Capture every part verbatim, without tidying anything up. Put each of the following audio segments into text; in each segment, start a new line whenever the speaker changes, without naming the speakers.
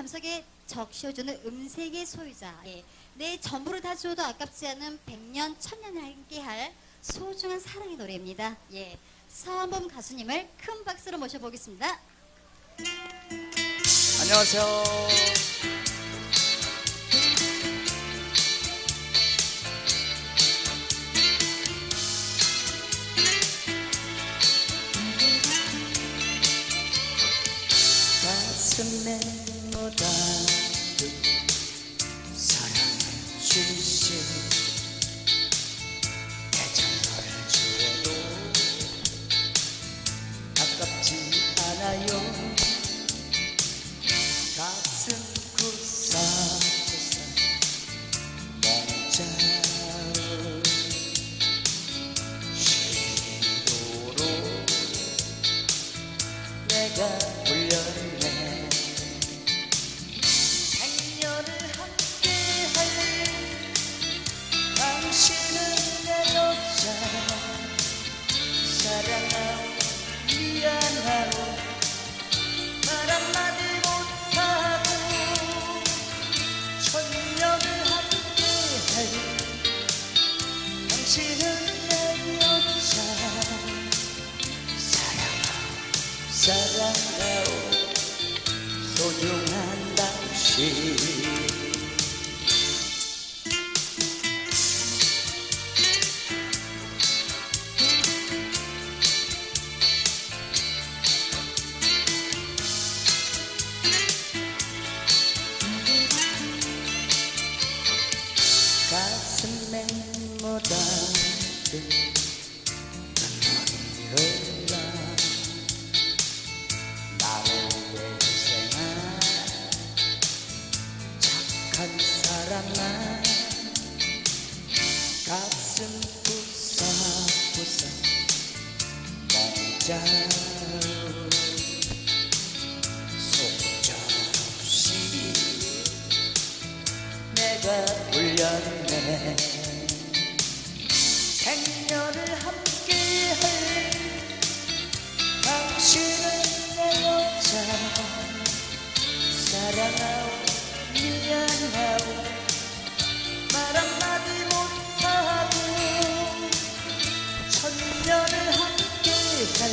감성에 적셔주는 음색의 소유자. 예. 내 전부를 다 줘도 아깝지 않은 백년, 천년을 함께할 소중한 사랑의 노래입니다. 예. 서한범 가수님을 큰 박수로 모셔보겠습니다.
안녕하세요. 가슴에 묻어둔 사랑의 줄실 애정을 주어도 아깝지 않아요. 가슴 구석구석 몽자울 시도로 내가 불렸네. 백년을 함께할 당신은 내 여자. 사랑하고 미안하고 말 한마디 못하고 천년을 함께할 당신은 내 여자. 사랑하고 사랑하고 소중한 당신. 가슴에 묻어둔 눈물이 흘러 나를 위해 희생한 착한 사람아. 가슴 구석구석 몽자울 속절없이 내가 울렸네. 백년을 함께할 당신은 내 여자. 사랑하고 미안하고 말 한마디 못하고 천년을 함께할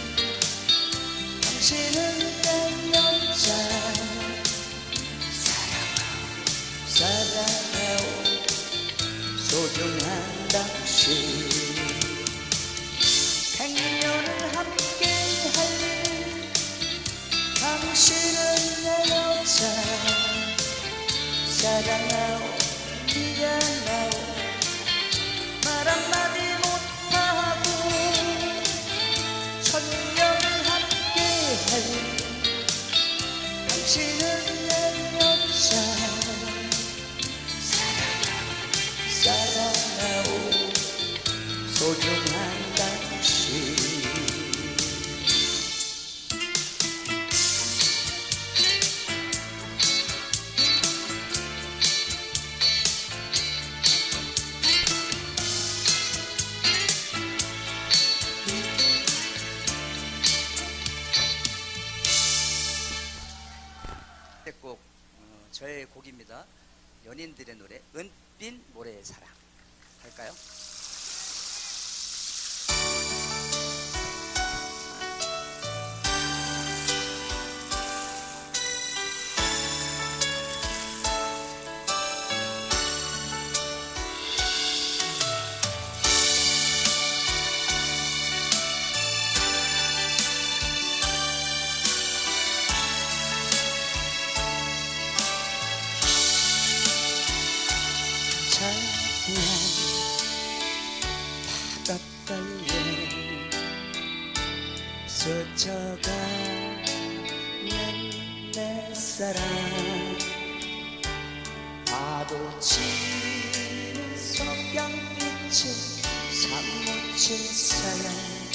당신은 내 여자. 사랑하고 소중한 당신. 백년을 함께할 당신은 내 여자. 사랑하고 미안하고 말 한마디 못하고 천년을 함께할 당신은 내 여자. 사랑하고 소중한 당신. 꼭 어, 저의 곡입니다. 연인들의 노래 은빛 모래의 사랑 할까요? 바닷가에 스쳐가는 내 사랑. 파도 치는 석양빛에 사무친 사랑.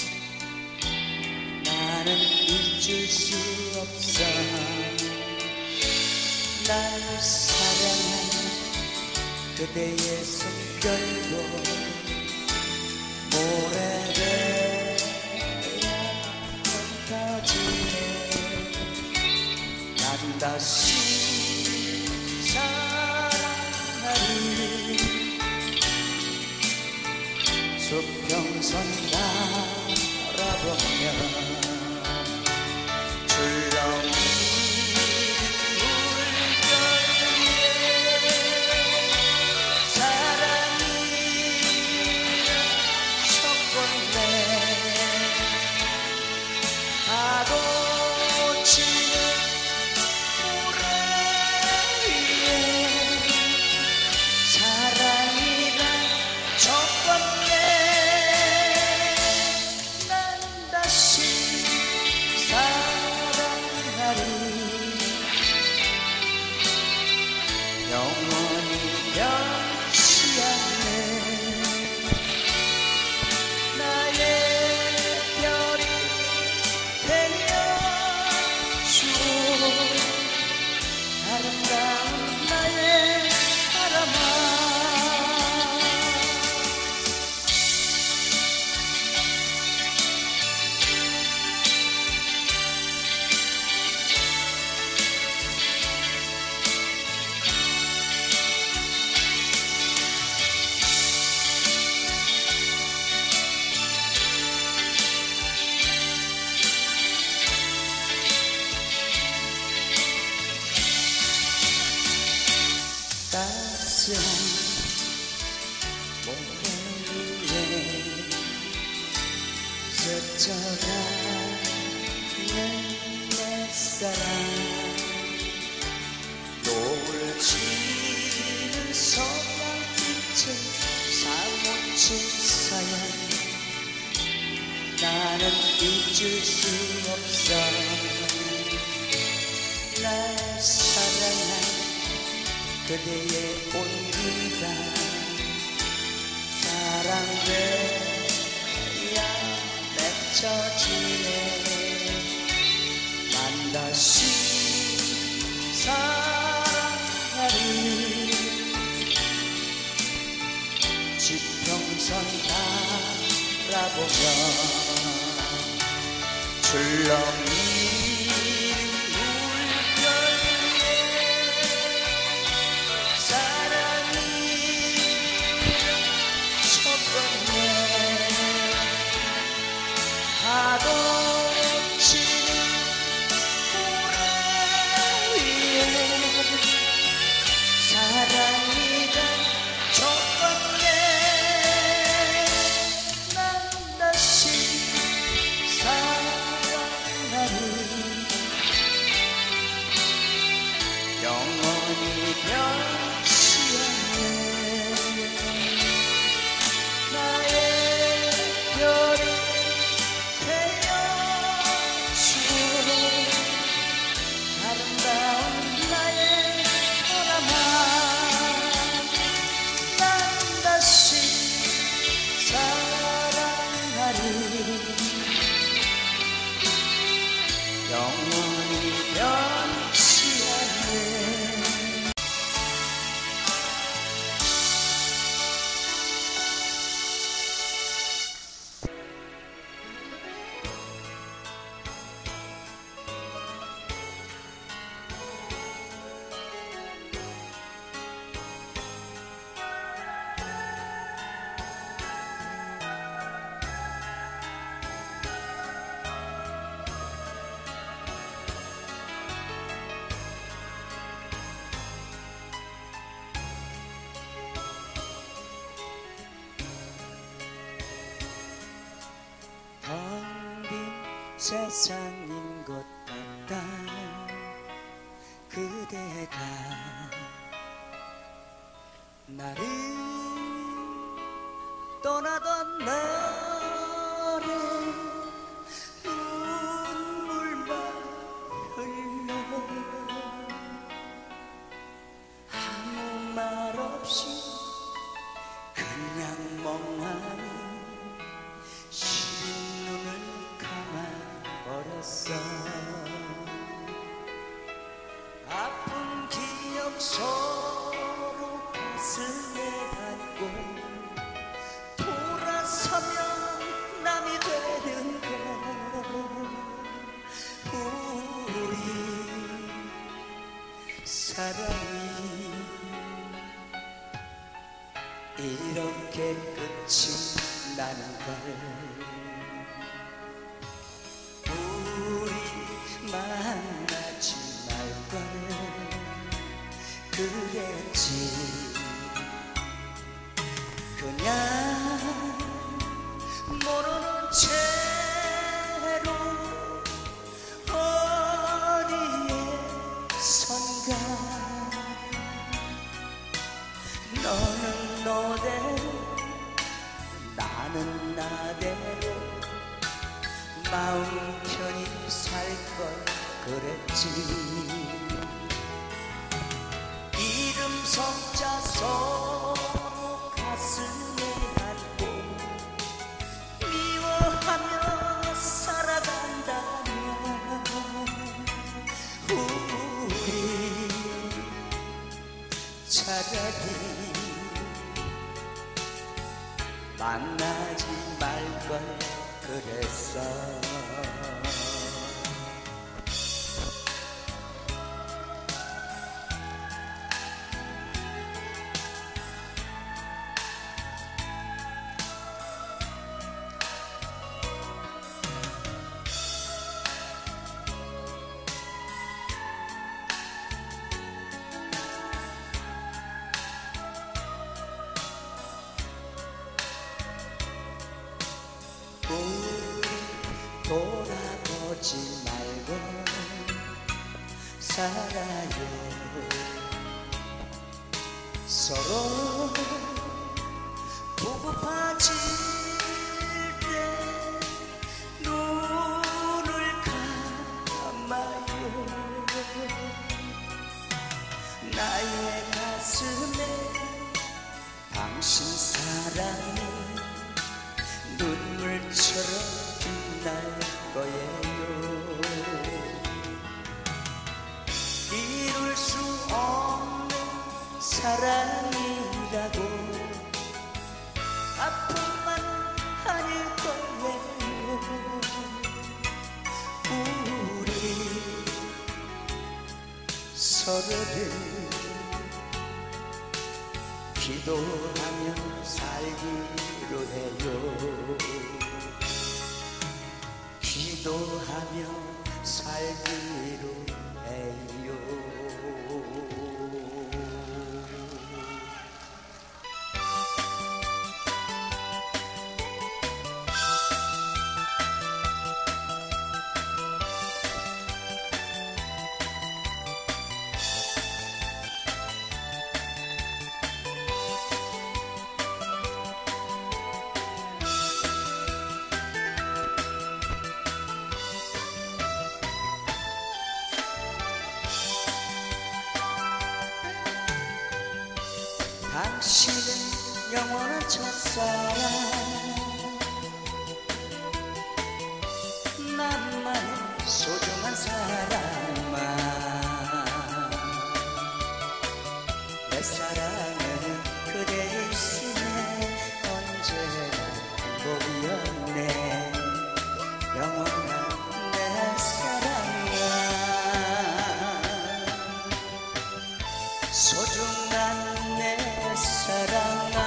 나는 잊을 수 없어 날 사랑한 그대의 숨결도 오래되야 흩어지네. 난 다시 사랑하리. 수평선 바라보며 출렁이 물결 위에 사랑이 섞었네. 파도 치는 모래 위에 사랑이란 섞었네. 난 다시 사랑하리. 영원히 변치 않네. 나의 별이 되어주오. 아름다운 나의 사람아. 따스한 모래 위에 스쳐가는 내 사랑. 노을 지는 서양빛에 사무친 사연. 나는 잊을 수 없어. 날 사랑한 그대의 온기가 사랑되야 맺혀지네. 난 다시 사랑하리. 지평선 바라보며 출렁이 파도 치는 모래 위에 사랑이가 젖었네. 난 다시 사랑하리. 영원히 변치 않네. 나의 별이 아름다운 나의 사람아. 난 다시 사랑하리. 영원히 변치 않네. 세상인 것 같다. 그대가 나를 떠나던 날에 눈물만 흘러 아무 말 없이 그냥 멍하니 시린 눈을 버렸어. 아픈 기억 서로 빚을 내받고 돌아서면 남이 되는 걸. 우리 사랑이 이렇게 끝이 나는 걸 우리 만나지 말걸 그랬지 그냥 모르는 채로 어디에선가 너는 너대로 나는 나대로 마음 편히 살 걸 그랬지 이름 석자 서로 가슴에 안고 미워하며 살아간다면 우리 차라리 만나지 말걸 그랬어 돌아보지 말고 살아요 서로 보고파질 때 눈을 감아요 나의 가슴에 당신 사랑이 눈물처럼 빛날 거예요 이룰 수 없는 사랑이라고 아픔만 아닐 거예요 우리 서로를 기도하며 살기로 해요 기도하며 살기로 해요 당신은 영원한 첫사랑 나만의 소중한 사랑만 내 사랑은 그대 있음에 언제나 행복이었네 영원한 내 사랑아 소중한 내 사랑아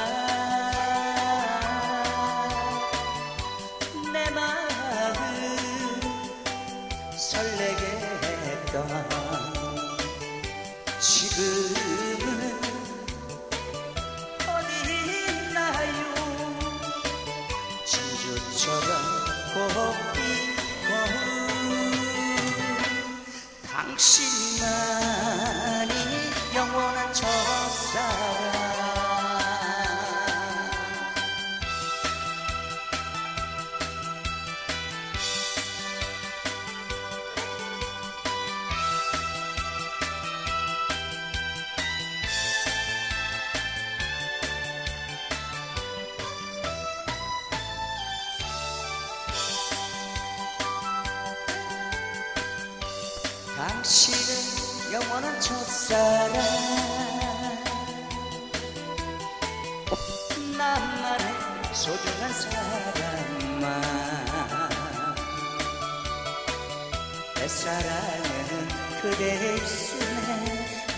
내 마음 설레게 했던 지금은 어디 있나요 진주처럼 곱게 당신만이 영원한 첫사랑 당신은 영원한 첫사랑 나만의 소중한 사랑만 내 사랑은 그대 있음에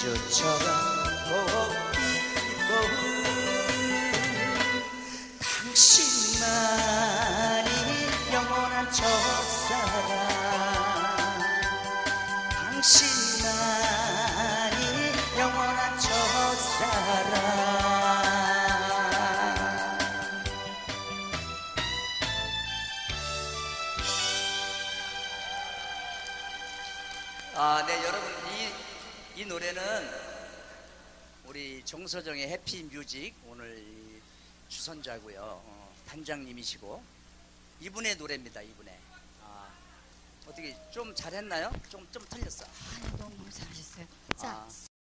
주처럼 꽃피고 당신만이 영원한 첫사랑 당신만이 영원한 첫사랑 아, 네, 여러분, 이, 이 노래는 우리 정서정의 해피뮤직 오늘 이 주선자고요. 어, 단장님이시고 이분의 노래입니다. 이분의. 아, 어떻게 좀 잘했나요? 좀 좀 틀렸어.
아, 너무 너무 잘하셨어요. 자.
아.